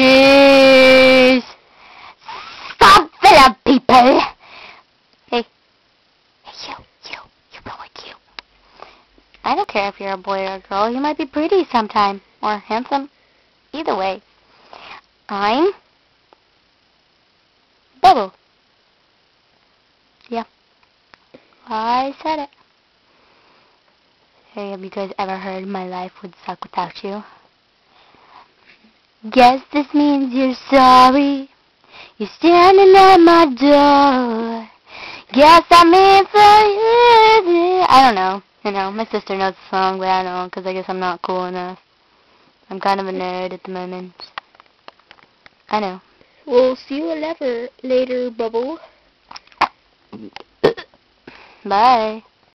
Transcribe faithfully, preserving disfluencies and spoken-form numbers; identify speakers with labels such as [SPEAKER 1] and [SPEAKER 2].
[SPEAKER 1] Cheese! Stop it up, people! Hey. Hey, you, you, you boy, you. I don't care if you're a boy or a girl. You might be pretty sometime. Or handsome. Either way. I'm... Bubble. Yeah. I said it. Hey, have you guys ever heard my life would suck without you? Guess this means you're sorry. You're standing at my door. Guess I mean for you. I don't know. You know, my sister knows the song, but I don't, because I guess I'm not cool enough. I'm kind of a nerd at the moment. I know.
[SPEAKER 2] We'll see you later, later, Bubble.
[SPEAKER 1] Bye.